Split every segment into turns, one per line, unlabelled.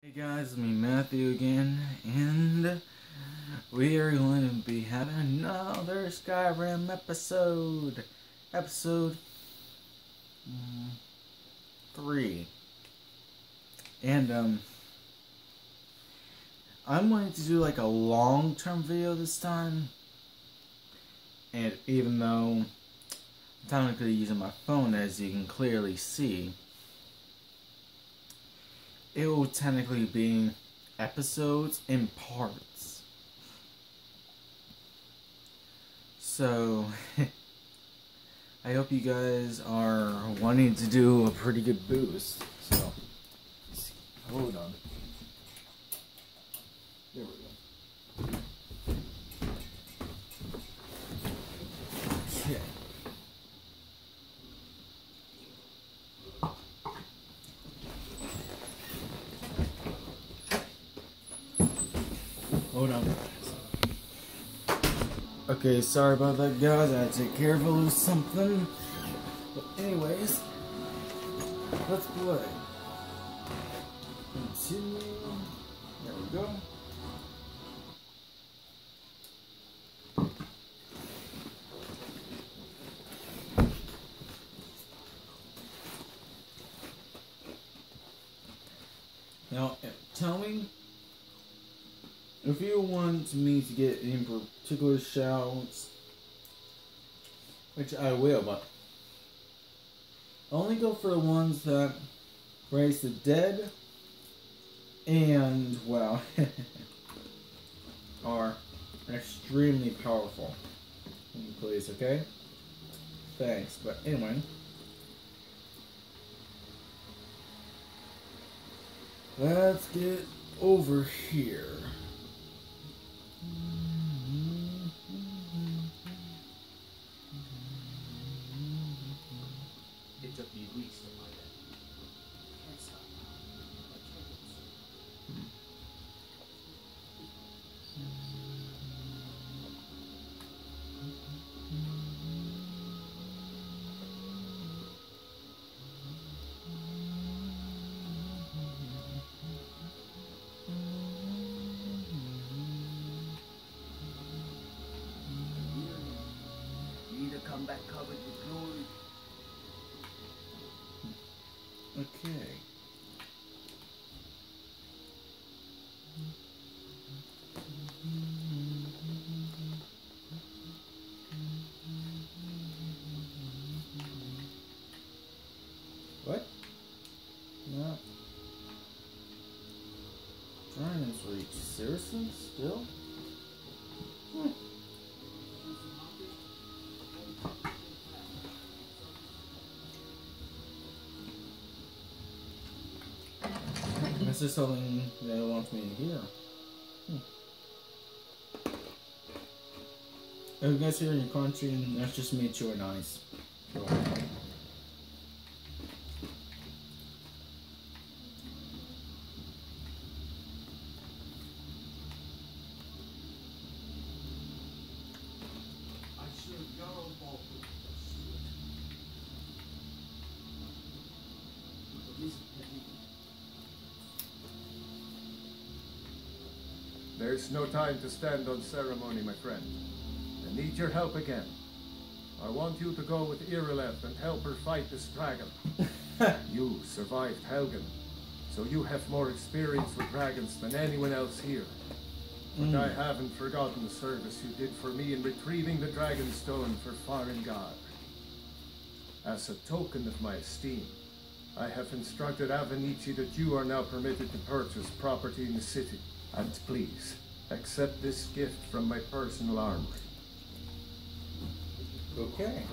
Hey guys, it's me Matthew again, and we are going to be having another Skyrim episode. Episode 3. And I'm going to do like a long-term video this time. And even though I'm technically using my phone, as you can clearly see, it will technically be episodes in parts. So, I hope you guys are wanting to do a pretty good boost. So, hold on. There we go. Okay. Hold on, guys. Okay, sorry about that, guys. I had to take care of a little something. But anyways, let's play. Continue. There we go. Now, tell me if you want me to get any particular shouts, which I will, but only go for the ones that raise the dead and, well, are extremely powerful. Please, okay? Thanks, but anyway. Let's get over here.
It took me weeks to find it. Can't stop now. I can't get this. You either come back covered with glory.
Okay. What? No. Dragon's Reach. Seriously? Still? This is something that it wants me to hear. If you guys hear in your country, that's just me chewing ice. Sure.
There's no time to stand on ceremony, my friend. I need your help again. I want you to go with Irileth and help her fight this dragon. You survived Helgen, so you have more experience with dragons than anyone else here. But I haven't forgotten the service you did for me in retrieving the dragon stone for Farengar. As a token of my esteem, I have instructed Avenici that you are now permitted to purchase property in the city. And please, accept this gift from my personal armory.
Okay.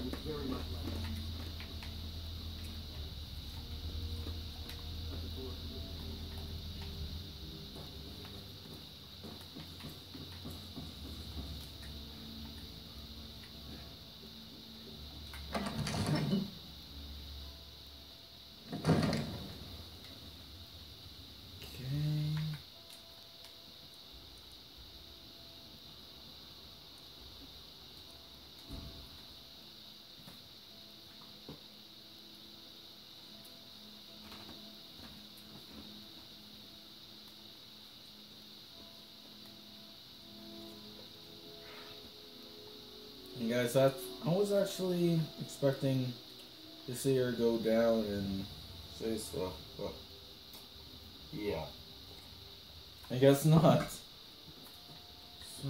guys, I was actually expecting to see her go down and say stuff, but yeah, I guess not. So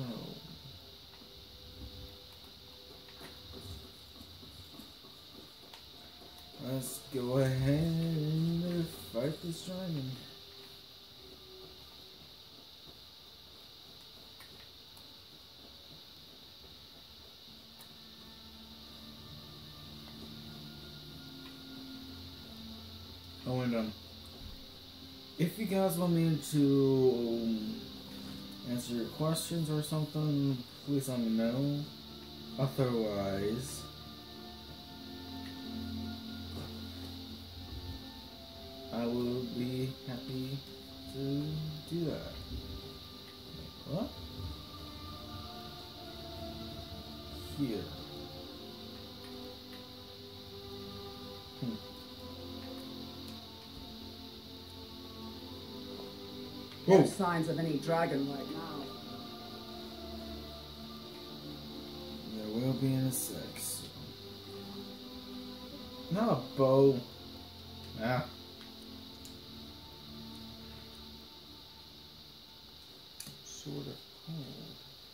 let's go ahead and fight this dragon. Oh, and if you guys want me to answer your questions or something, please let me know. Otherwise, I will be happy to do that. What? Here.
No signs of any dragon right now.
There will be an S.X.S. Not a bow. Ah. Sort of cold.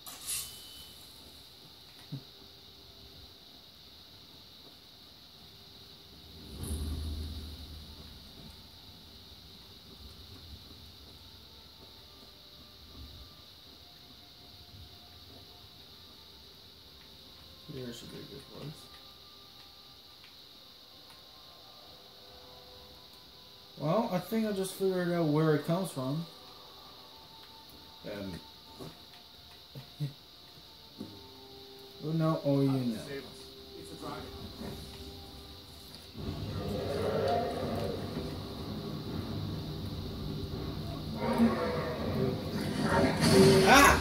Here should be a good place. Well, I think I just figured out where it comes from. And oh no, oh you know.
It's a dragon.
Ah!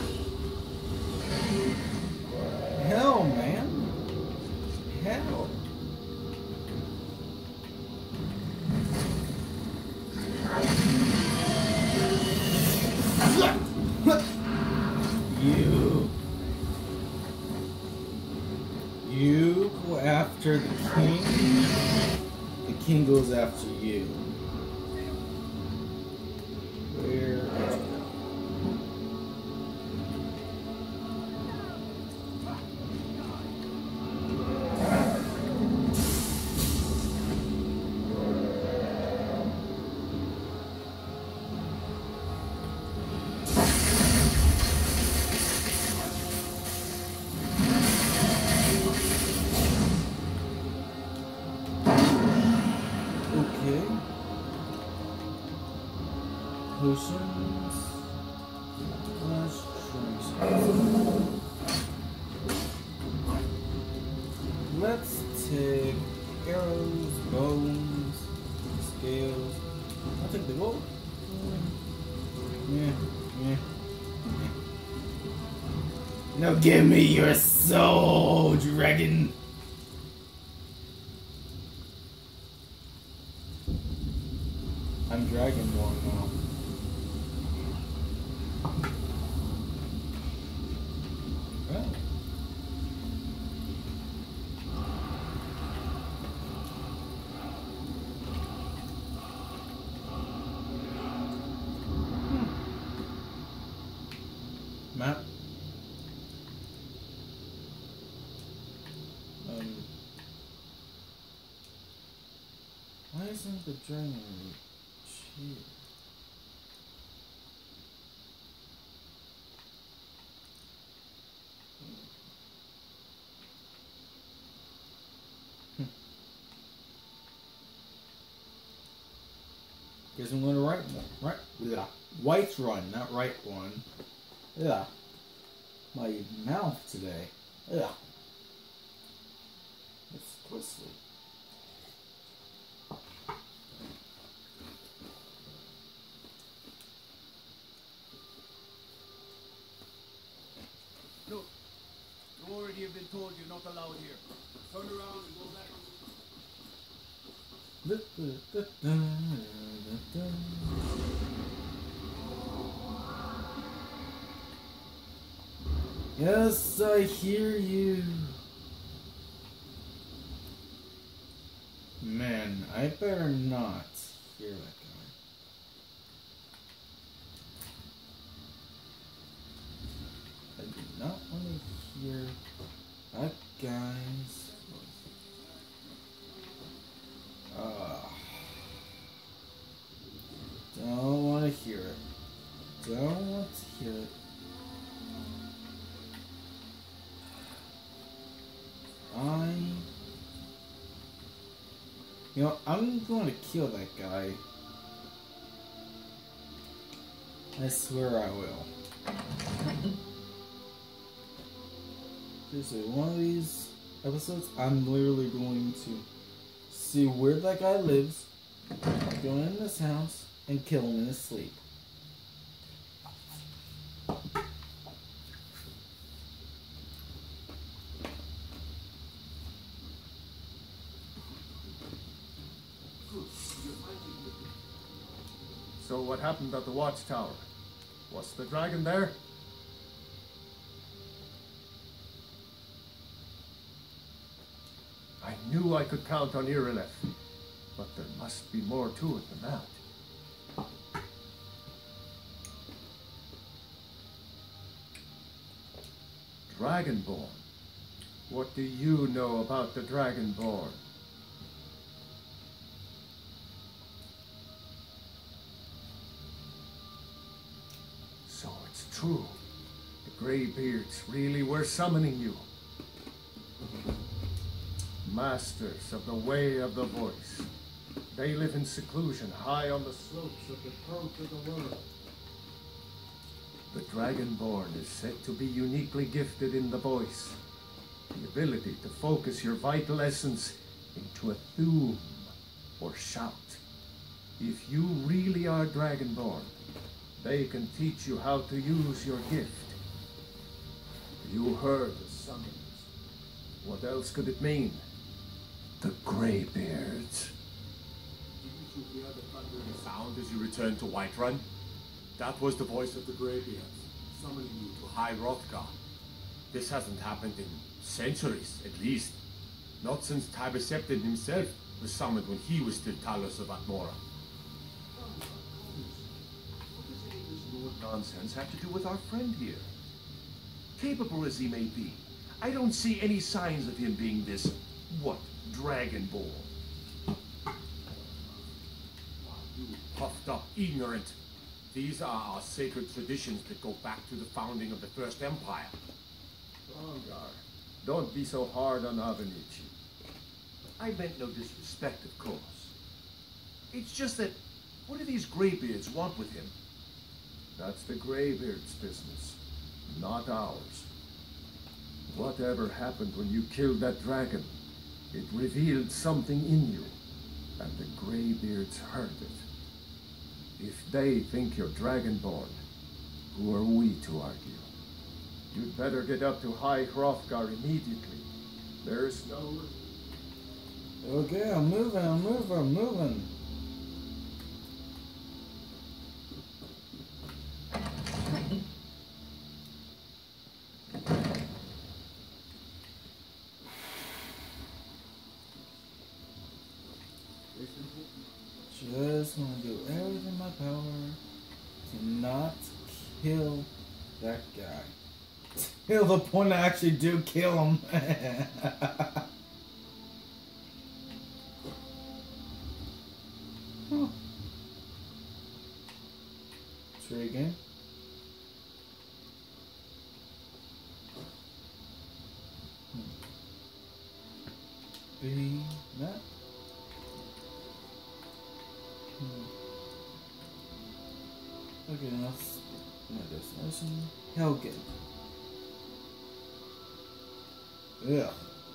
Hell, man. Hell. You go after the king goes after you. Where is it? Okay. Potions. Flash drinks. Let's take arrows, bones, scales. I'll take the gold. Yeah. Now give me your soul, dragon. I'm Dragonborn now. Oh. Map. Why isn't the dragon here? Guess I'm going to right one. Right? Yeah. White run, not right one. Yeah. My mouth today. Yeah. It's twisted.
Look, you already have been told you're not allowed here. Turn around and go back on
Yes, I hear you. man, I better not hear that guy. I do not want to hear that guy's voice. Don't want to hear it. Don't want to hear it. You know, I'm going to kill that guy. I swear I will. Seriously, one of these episodes, I'm literally going to see where that guy lives, go in his house, and kill him in his sleep.
So what happened at the watchtower? Was the dragon there? I knew I could count on Irileth, but there must be more to it than that. Dragonborn. What do you know about the Dragonborn? So it's true. The Greybeards really were summoning you. Masters of the Way of the Voice. They live in seclusion, high on the slopes of the throat of the world. The Dragonborn is said to be uniquely gifted in the voice. The ability to focus your vital essence into a thum, or shout. If you really are Dragonborn, they can teach you how to use your gift. You heard the summons. What else could it mean? The Greybeards.
Didn't you hear the thundering sound as you returned to Whiterun? That was the voice of the Greybeards, summoning you to High Hrothgar. This hasn't happened in centuries, at least. Not since Tiber Septim himself was summoned when he was still Talos of Atmora.
What does any of this Lord nonsense have to do with our friend here? Capable as he may be, I don't see any signs of him being this, what, Dragonborn.
You puffed up ignorant. These are our sacred traditions that go back to the founding of the First Empire.
Rongar, don't be so hard on Avenici.
I meant no disrespect, of course. It's just that, what do these Greybeards want with him?
That's the Greybeards' business, not ours. Whatever happened when you killed that dragon, it revealed something in you, and the Greybeards heard it. If they think you're Dragonborn, who are we to argue? You'd better get up to High Hrothgar immediately. There's no...
Okay, I'm moving. Just want to do everything in my power to not kill that guy. Till the point I actually do kill him. Huh. Intriguing. Be that. Okay, that's my destination. Helgen. Ugh.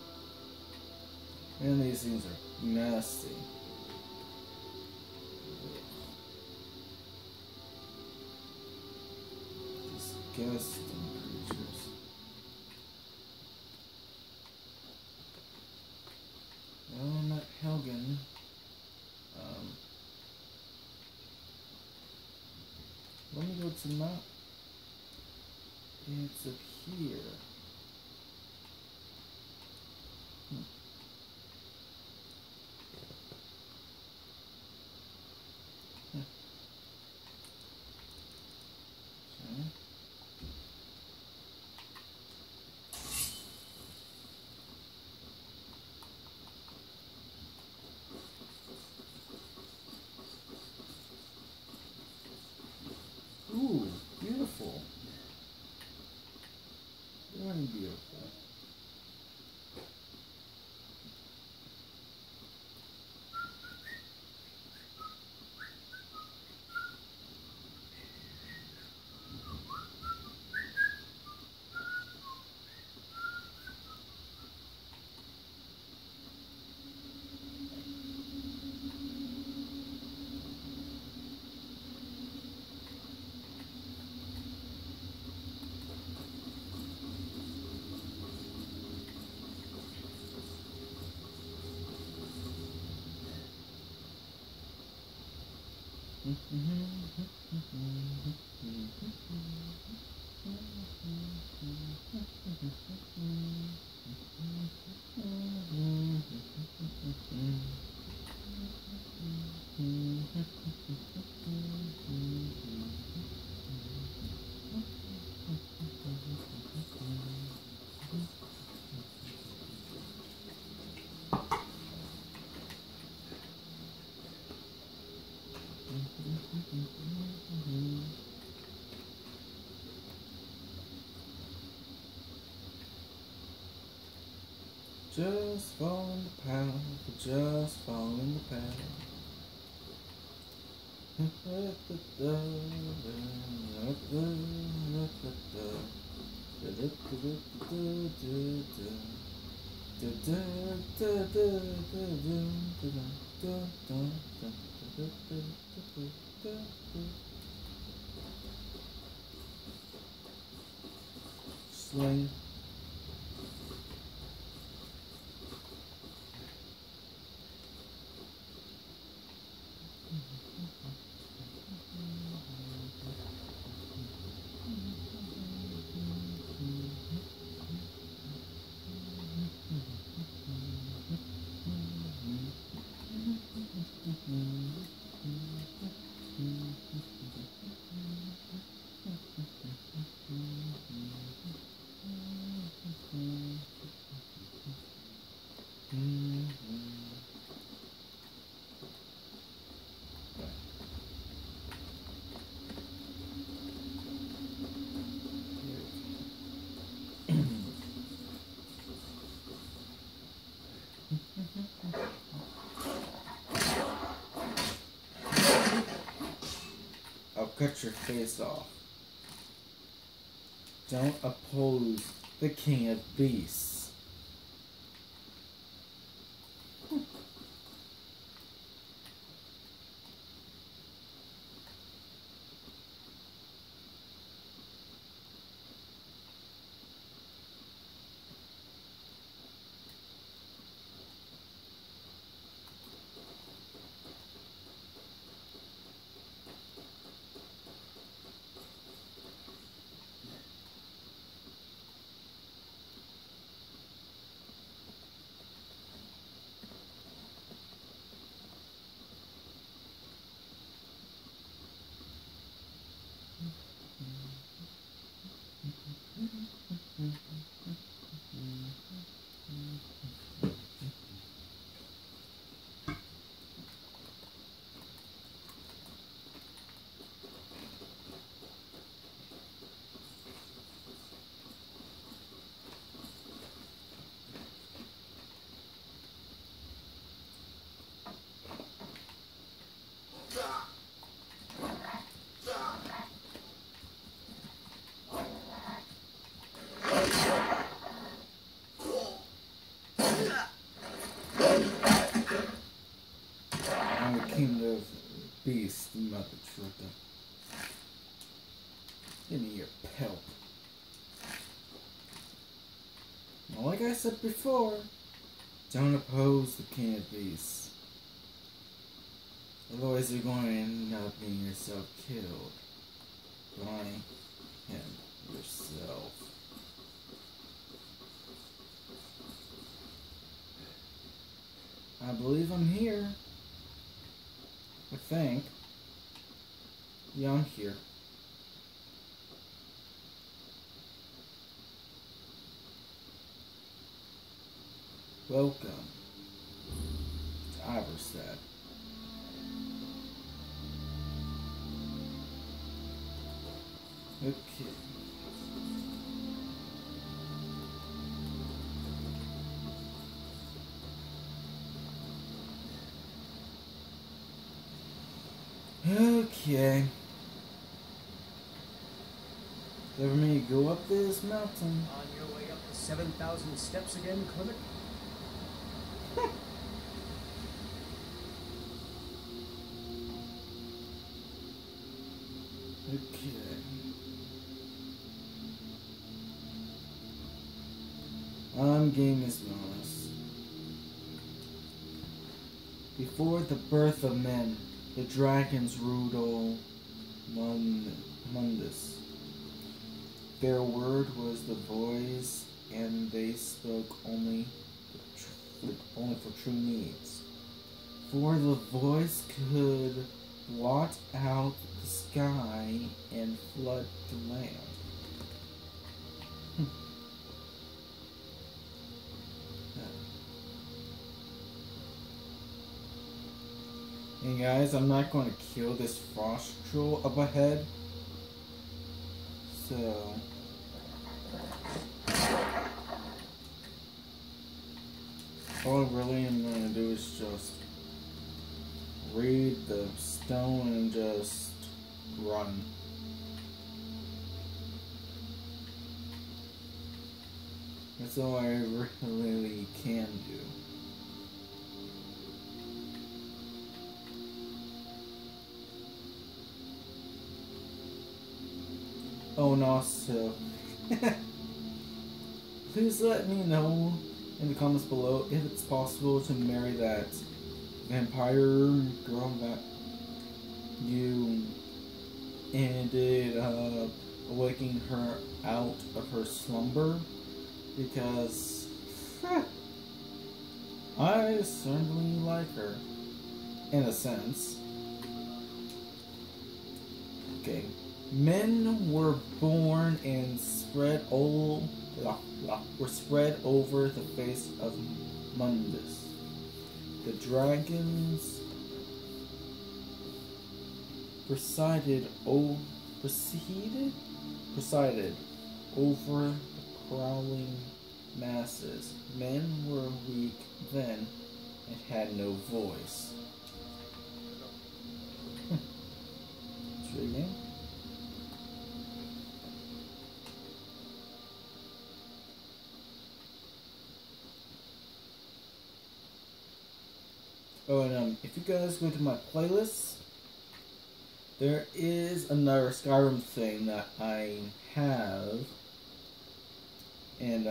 And these things are nasty. Disgusting creatures. Well, I'm at Helgen. Let me go to the map. It's up here. Ooh, beautiful. Very beautiful. Just following the path, just following the path. Swing. I'll cut your face off. Don't oppose the King of Beasts. I'm the King of Beasts, mother trucker. Give me your pelt. Well, like I said before, don't oppose the King of Beasts. Otherwise you're going to end up getting yourself killed by him yourself. I believe I'm here. I think. Yeah, I'm here. Welcome to S.X.S. Okay. Okay. Let me go up this mountain.
On your way up the 7,000 steps again, Clement?
Okay. I'm getting this bonus. Before the birth of men, the dragons ruled all Mundus. Their word was the voice, and they spoke only for true needs. For the voice could blot out the sky and flood the land. Hey guys, I'm not going to kill this frost troll up ahead. So all I really am going to do is just read the stone and just run. That's all I really can do. Oh, and also, please let me know in the comments below if it's possible to marry that vampire girl that you ended up waking her out of her slumber, because I certainly like her in a sense. Okay. Men were born and spread over the face of Mundus. The dragons presided over the crawling masses. Men were weak then and had no voice. Intriguing. Oh, and if you guys go to my playlist, there is another Skyrim thing that I have, and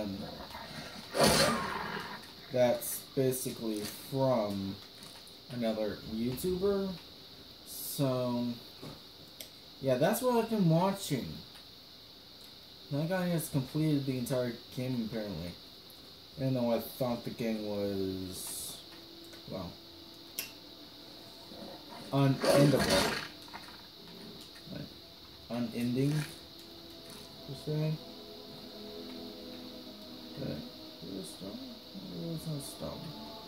that's basically from another YouTuber. So yeah, that's what I've been watching. That guy has completed the entire game apparently, even though I thought the game was, well, unendable. Like, unending, per se. Okay. Is it stone? Or is it stone?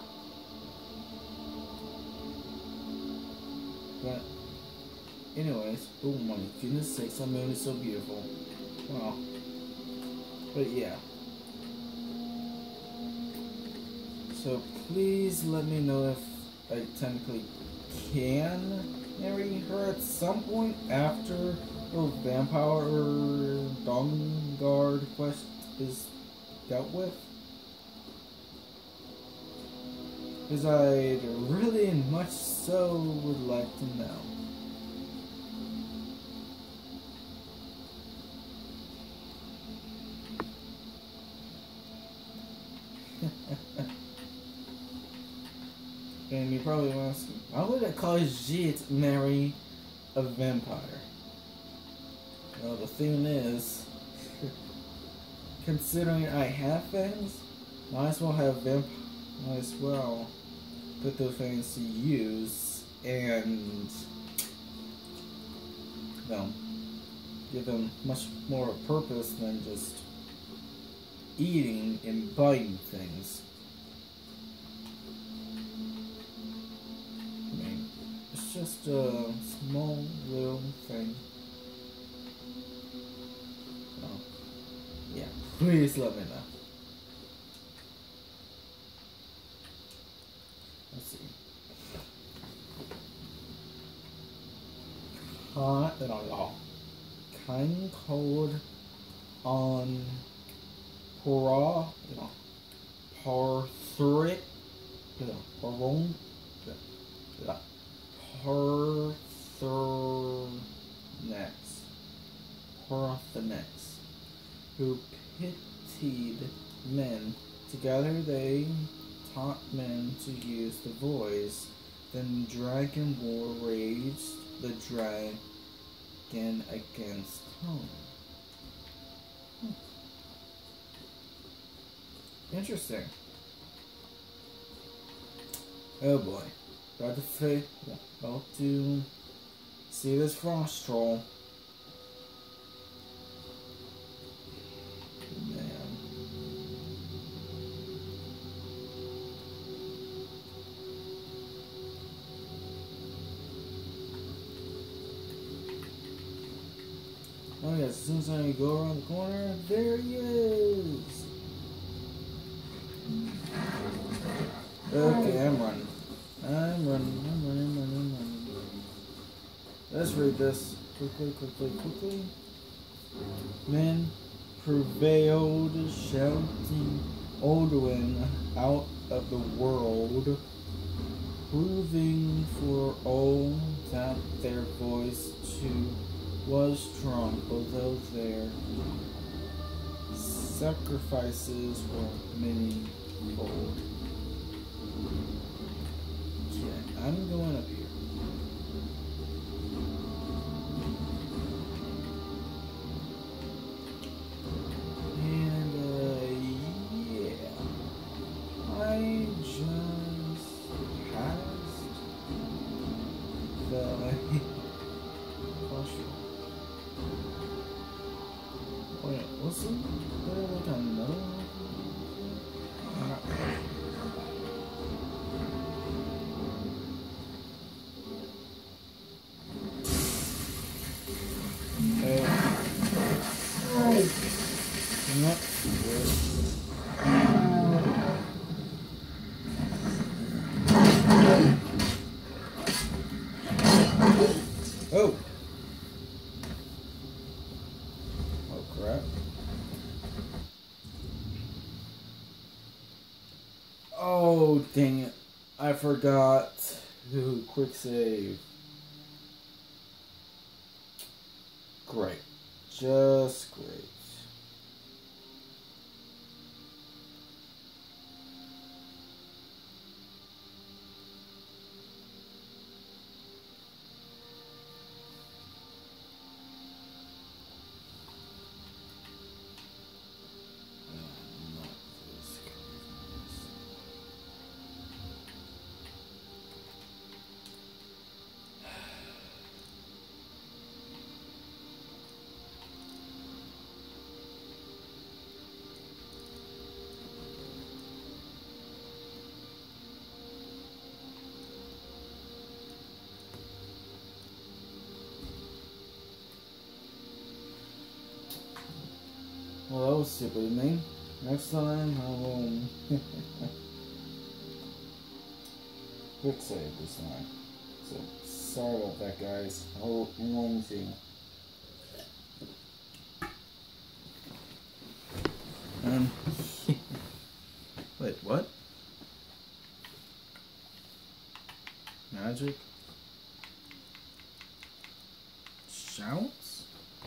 But, anyways, oh my goodness sakes, that moon is so beautiful. Wow. But yeah. So please let me know if I technically can marry her at some point after the vampire Dawnguard quest is dealt with. Because I really much so would like to know. And you probably want to ask, why would I call Jit marry a vampire? Well, the thing is, considering I have fangs, might as well put those fangs to use and, well, give them much more purpose than just eating and biting things. It's just a small little thing. Please let me know. Let's see. Kind code on Parthric, Parthenex, who pitied men. Together they taught men to use the voice. Then dragon war raged the dragon against home. Interesting. Oh boy. About to see this frost troll. Man. Oh yes, as soon as I go around the corner, there he is! Okay, I'm running. Let's read this quickly. Men prevailed, shouting Odwin out of the world, proving for all that their voice too was strong, although their sacrifices were many-fold. Okay, I'm going up here. And, yeah. I just passed the wait, what's it? Like another one? Oh! Oh crap. Oh dang it. I forgot. Ooh, quick save. Great. Just great. Well, that was stupid of me. Next time, I will quick save this time. So, sorry about that, guys. I'll see. Wait, what? Magic? Shouts?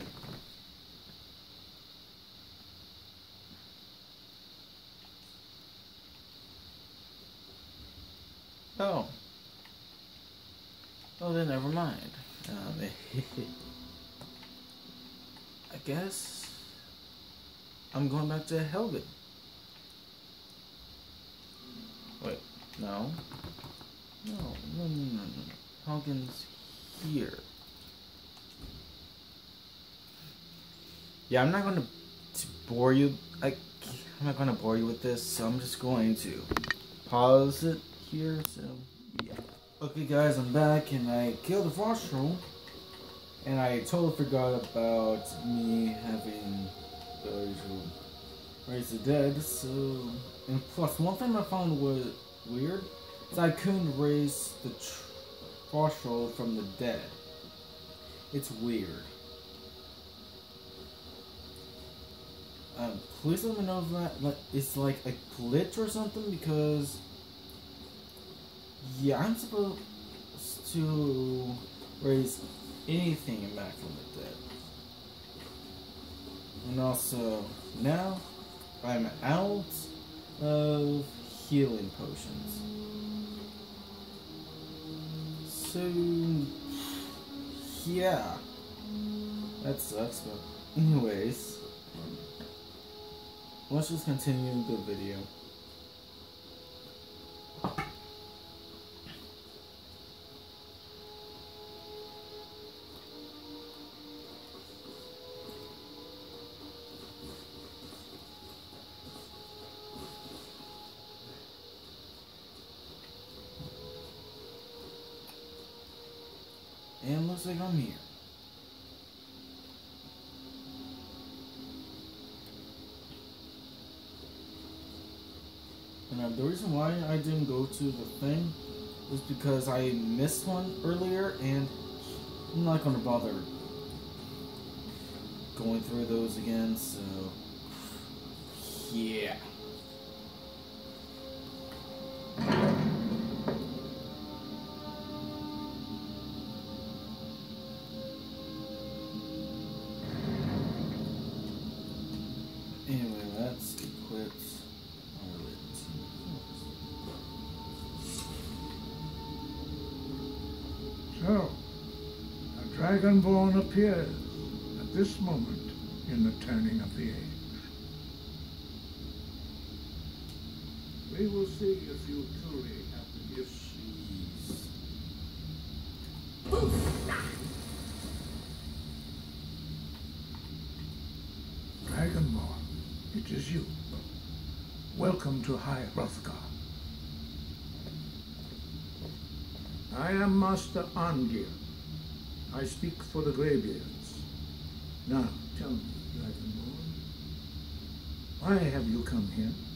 Oh. Oh, then never mind. I guess I'm going back to Helgen. Wait, no. No. Helgen's here. Yeah, I'm not going to bore you. I'm not going to bore you with this, so I'm just going to pause it here, so yeah. Okay guys, I'm back and I killed the frost troll and I totally forgot about me having the raise the dead. So, and plus one thing I found was weird is I couldn't raise the threshold from the dead. It's weird. Please let me know if that it's like a glitch or something, because yeah, I'm supposed to raise anything back from the dead. And also now I'm out of healing potions. So yeah, that sucks, but anyways, let's just continue the video. And looks like I'm here. And the reason why I didn't go to the thing was because I missed one earlier, and I'm not gonna bother going through those again, so yeah. Anyway, let's equip our
So, a Dragonborn appears at this moment in the turning of the age. We will see if you truly have the gifts. Dragonborn, it is you. Welcome to High Hrothgar. I am Master Angir. I speak for the Greybeards. Now, tell me, Dragonborn, why have you come here?